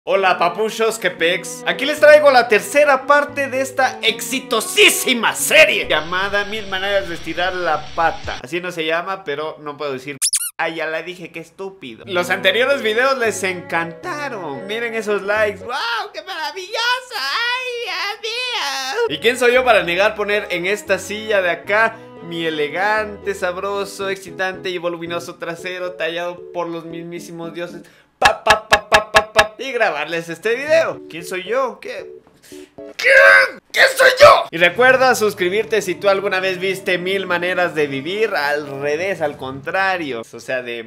Hola papuchos, que pex. Aquí les traigo la tercera parte de esta exitosísima serie llamada 1000 maneras de estirar la pata. Así no se llama, pero no puedo decir. Ay, ya la dije, qué estúpido. Los anteriores videos les encantaron. Miren esos likes. ¡Wow! ¡Qué maravilloso! ¡Ay, Dios mío! ¿Y quién soy yo para negar poner en esta silla de acá mi elegante, sabroso, excitante y voluminoso trasero tallado por los mismísimos dioses? Y grabarles este video. ¿Quién soy yo? ¿Qué soy yo? Y recuerda suscribirte si tú alguna vez viste 1000 maneras de vivir al revés, al contrario. O sea, de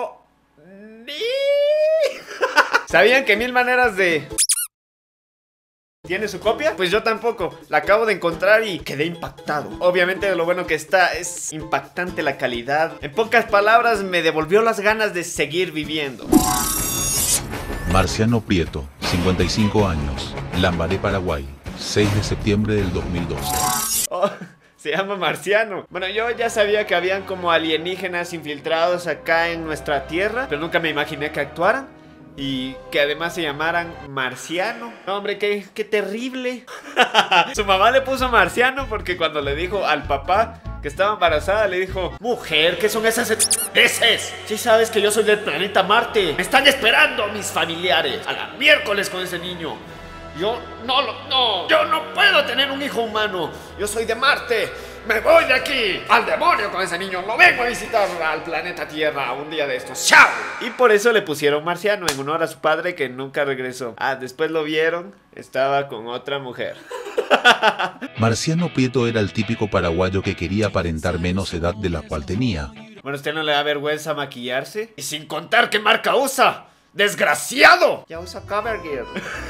¿Sabían que 1000 maneras de... ¿Tiene su copia? Pues yo tampoco. La acabo de encontrar y quedé impactado. Obviamente de lo bueno que está, es impactante la calidad. En pocas palabras, me devolvió las ganas de seguir viviendo. Marciano Prieto, 55 años, Lambaré, Paraguay, 6 de septiembre del 2012. Oh, se llama Marciano. Bueno, yo ya sabía que habían como alienígenas infiltrados acá en nuestra tierra, pero nunca me imaginé que actuaran y que además se llamaran Marciano. No, hombre, qué terrible. Su mamá le puso Marciano porque cuando le dijo al papá que estaba embarazada, le dijo: mujer, ¿qué son esas veces? Si sabes que yo soy del planeta Marte. Me están esperando mis familiares. A la miércoles con ese niño. Yo no puedo tener un hijo humano. Yo soy de Marte. Me voy de aquí. Al demonio con ese niño. No vengo a visitar al planeta Tierra un día de estos. ¡Chao! Y por eso le pusieron Marciano, en honor a su padre que nunca regresó. Ah, después lo vieron. Estaba con otra mujer. Marciano Prieto era el típico paraguayo que quería aparentar menos edad de la cual tenía. Bueno, ¿usted no le da vergüenza maquillarse? Y sin contar qué marca usa. ¡Desgraciado! Ya usa CoverGirl.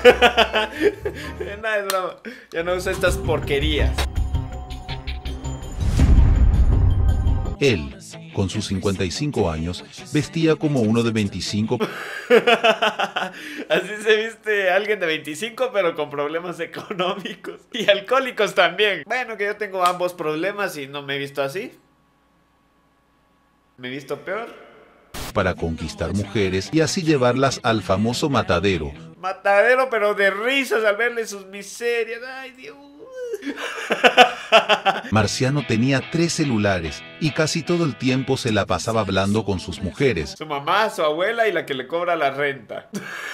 No, es broma. Ya no usa estas porquerías. Él, con sus 55 años, vestía como uno de 25. Así se viste alguien de 25, pero con problemas económicos. Y alcohólicos también. Bueno, que yo tengo ambos problemas y no me he visto así. Me he visto peor. Para conquistar mujeres y así llevarlas al famoso matadero. Matadero, pero de risas al verle sus miserias. ¡Ay, Dios! Marciano tenía 3 celulares y casi todo el tiempo se la pasaba hablando con sus mujeres. Su mamá, su abuela y la que le cobra la renta.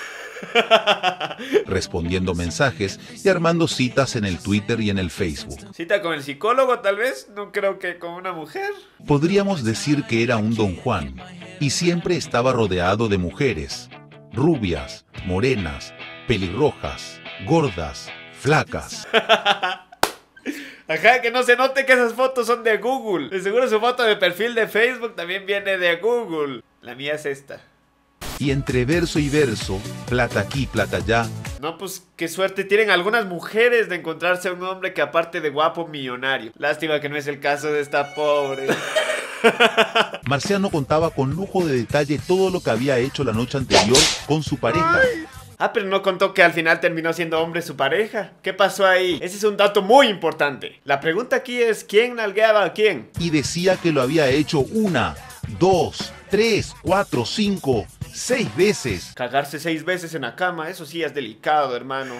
Respondiendo mensajes y armando citas en el Twitter y en el Facebook. ¿Cita con el psicólogo tal vez? No creo que con una mujer. Podríamos decir que era un Don Juan y siempre estaba rodeado de mujeres. Rubias, morenas, pelirrojas, gordas, flacas. Ajá, que no se note que esas fotos son de Google. De seguro su foto de perfil de Facebook también viene de Google. La mía es esta. Y entre verso y verso, plata aquí, plata allá. No, pues qué suerte tienen algunas mujeres de encontrarse a un hombre que aparte de guapo, millonario. Lástima que no es el caso de esta pobre. Marciano contaba con lujo de detalle todo lo que había hecho la noche anterior con su pareja. Ah, pero no contó que al final terminó siendo hombre su pareja. ¿Qué pasó ahí? Ese es un dato muy importante. La pregunta aquí es: ¿quién nalgueaba a quién? Y decía que lo había hecho 1, 2, 3, 4, 5, 6 veces. Cagarse 6 veces en la cama, eso sí es delicado, hermano.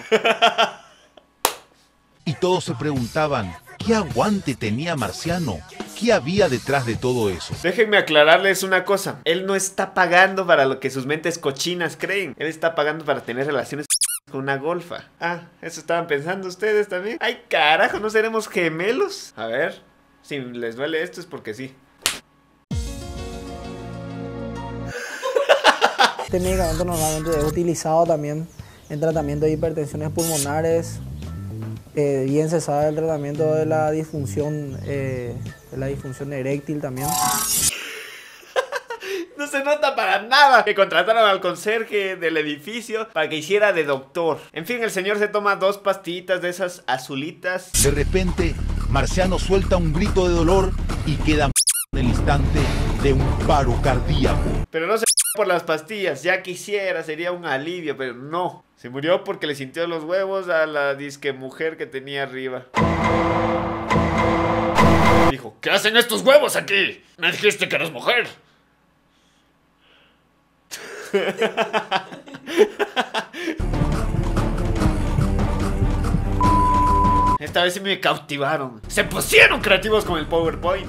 Y todos se preguntaban, ¿qué aguante tenía Marciano? ¿Qué había detrás de todo eso? Déjenme aclararles una cosa. Él no está pagando para lo que sus mentes cochinas creen. Él está pagando para tener relaciones con una golfa. Ah, ¿eso estaban pensando ustedes también? Ay, carajo, ¿no seremos gemelos? A ver, si les duele esto es porque sí. Este medicamento normalmente es utilizado también en tratamiento de hipertensiones pulmonares. Bien se sabe el tratamiento de la disfunción eréctil también. No se nota para nada que contrataron al conserje del edificio para que hiciera de doctor. En fin, el señor se toma 2 pastillitas de esas azulitas. De repente, Marciano suelta un grito de dolor y queda en el instante de un paro cardíaco. Pero no se por las pastillas, ya quisiera, sería un alivio, pero no. Se murió porque le sintió los huevos a la disque mujer que tenía arriba. Dijo: ¿qué hacen estos huevos aquí? Me dijiste que eres mujer. esta vez sí me cautivaron. Se pusieron creativos con el PowerPoint.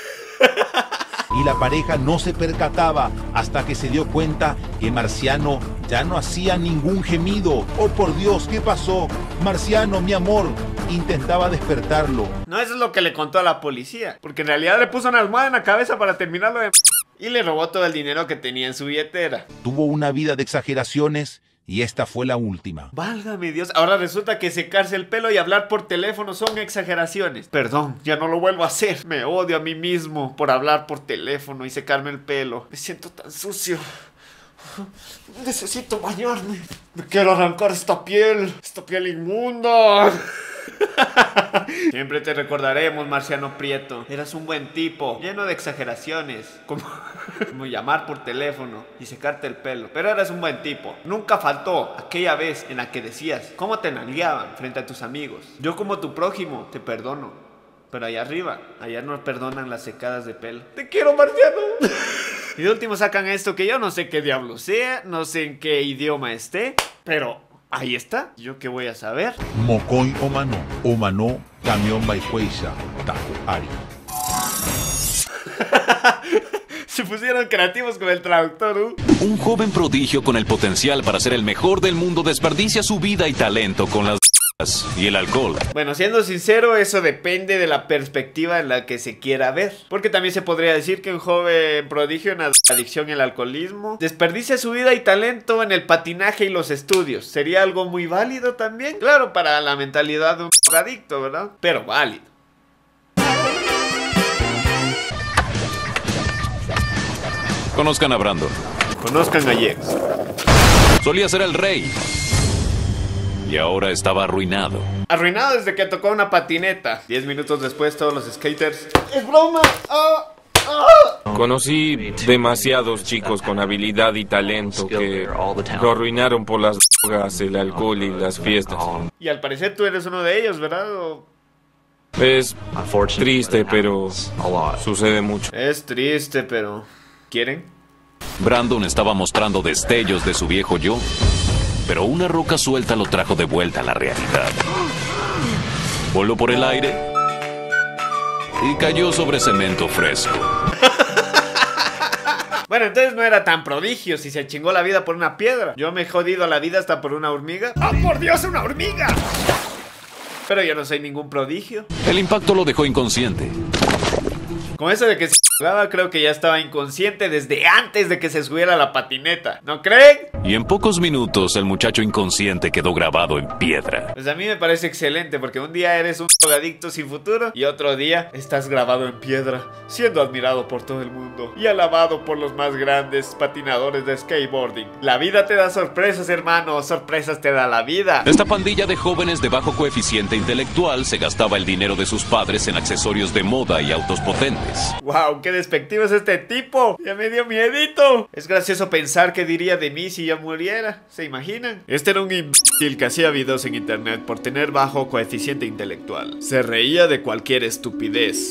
Y la pareja no se percataba hasta que se dio cuenta que Marciano ya no hacía ningún gemido. ¡Oh, por Dios! ¿Qué pasó? Marciano, mi amor. Intentaba despertarlo. No, eso es lo que le contó a la policía. Porque en realidad le puso una almohada en la cabeza para terminarlo de... Y le robó todo el dinero que tenía en su billetera. Tuvo una vida de exageraciones y esta fue la última. Válgame Dios, ahora resulta que secarse el pelo y hablar por teléfono son exageraciones. Perdón, ya no lo vuelvo a hacer. Me odio a mí mismo por hablar por teléfono y secarme el pelo. Me siento tan sucio. Necesito bañarme. Me quiero arrancar esta piel inmunda. Siempre te recordaremos, Marciano Prieto. Eras un buen tipo, lleno de exageraciones, como llamar por teléfono y secarte el pelo. Pero eras un buen tipo. Nunca faltó aquella vez en la que decías cómo te nalgueaban frente a tus amigos. Yo como tu prójimo te perdono, pero allá arriba, allá no perdonan las secadas de pelo. Te quiero, Marciano. Y de último sacan esto que yo no sé qué diablo sea, no sé en qué idioma esté, pero ahí está. ¿Yo qué voy a saber? Mocoy Omano, camión Baihueisha, Tacuari. Se pusieron creativos con el traductor. Un joven prodigio con el potencial para ser el mejor del mundo desperdicia su vida y talento con las y el alcohol. Bueno, siendo sincero, eso depende de la perspectiva en la que se quiera ver. Porque también se podría decir que un joven prodigio en la adicción y el alcoholismo desperdicia su vida y talento en el patinaje y los estudios. Sería algo muy válido también. Claro, para la mentalidad de un adicto, ¿verdad? Pero válido. Conozcan a Brandon. Conozcan a Jex. Solía ser el rey. Y ahora estaba arruinado. Arruinado desde que tocó una patineta. 10 minutos después todos los skaters... ¡Es broma! Conocí demasiados chicos con habilidad y talento que lo arruinaron por las drogas, el alcohol y las fiestas. Y al parecer tú eres uno de ellos, ¿verdad? Es triste, pero sucede mucho. Es triste, pero... ¿Quieren? Brandon estaba mostrando destellos de su viejo yo, pero una roca suelta lo trajo de vuelta a la realidad. Voló por el aire y cayó sobre cemento fresco. Bueno, entonces no era tan prodigio si se chingó la vida por una piedra. Yo me he jodido la vida hasta por una hormiga. ¡Oh, por Dios, una hormiga! Pero yo no soy ningún prodigio. El impacto lo dejó inconsciente. Con eso de que se jugaba, creo que ya estaba inconsciente desde antes de que se subiera a la patineta. ¿No creen? Y en pocos minutos el muchacho inconsciente quedó grabado en piedra. Pues a mí me parece excelente porque un día eres un drogadicto sin futuro y otro día estás grabado en piedra, siendo admirado por todo el mundo y alabado por los más grandes patinadores de skateboarding. La vida te da sorpresas, hermano, sorpresas te da la vida. Esta pandilla de jóvenes de bajo coeficiente intelectual se gastaba el dinero de sus padres en accesorios de moda y autos potentes. ¡Wow! ¡Qué despectivo es este tipo! ¡Ya me dio miedito! Es gracioso pensar qué diría de mí si yo muriera. ¿Se imaginan? Este era un imbécil que hacía videos en internet por tener bajo coeficiente intelectual. Se reía de cualquier estupidez.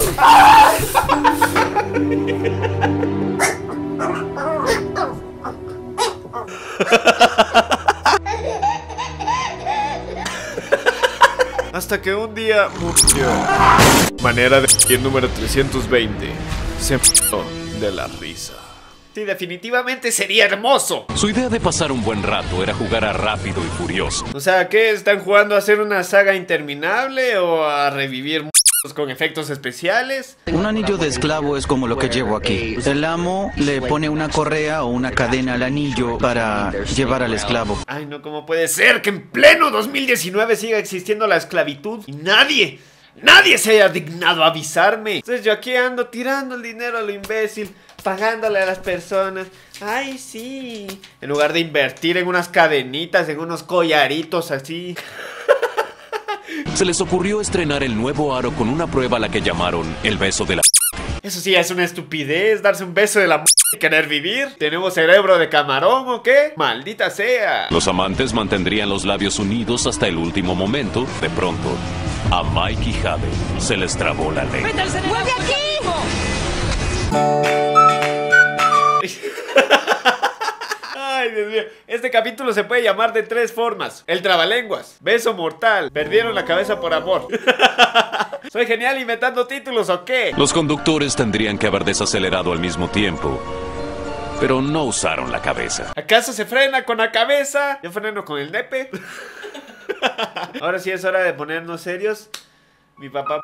Hasta que un día murió. Manera de ir número 320. Se murió de la risa. Sí, definitivamente sería hermoso. Su idea de pasar un buen rato era jugar a Rápido y Furioso. O sea, ¿qué? ¿Están jugando a hacer una saga interminable o a revivir con efectos especiales? Un anillo de esclavo es como lo que llevo aquí. El amo le pone una correa o una cadena al anillo para llevar al esclavo. Ay, no, ¿cómo puede ser que en pleno 2019 siga existiendo la esclavitud y nadie se haya dignado a avisarme? Entonces yo aquí ando tirando el dinero a lo imbécil, pagándole a las personas. Ay, sí. En lugar de invertir en unas cadenitas, en unos collaritos así. Se les ocurrió estrenar el nuevo aro con una prueba a la que llamaron el beso de la... Eso sí, es una estupidez, darse un beso de la y querer vivir. ¿Tenemos cerebro de camarón o qué? ¡Maldita sea! Los amantes mantendrían los labios unidos hasta el último momento. De pronto, a Mike y Jade se les trabó la lengua. ¡Vuelve aquí! Ay, Ay, Dios mío. Este capítulo se puede llamar de 3 formas. El trabalenguas, beso mortal, perdieron la cabeza por amor. ¿Soy genial inventando títulos o qué? Los conductores tendrían que haber desacelerado al mismo tiempo, pero no usaron la cabeza. ¿Acaso se frena con la cabeza? Yo freno con el nepe. Ahora sí es hora de ponernos serios. Mi papá...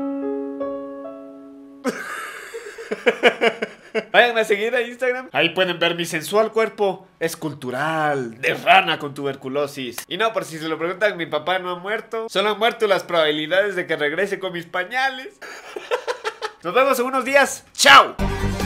Vayan a seguir a Instagram. Ahí pueden ver mi sensual cuerpo escultural de rana con tuberculosis. Y no, por si se lo preguntan, mi papá no ha muerto. Solo han muerto las probabilidades de que regrese con mis pañales. Nos vemos en unos días. ¡Chao!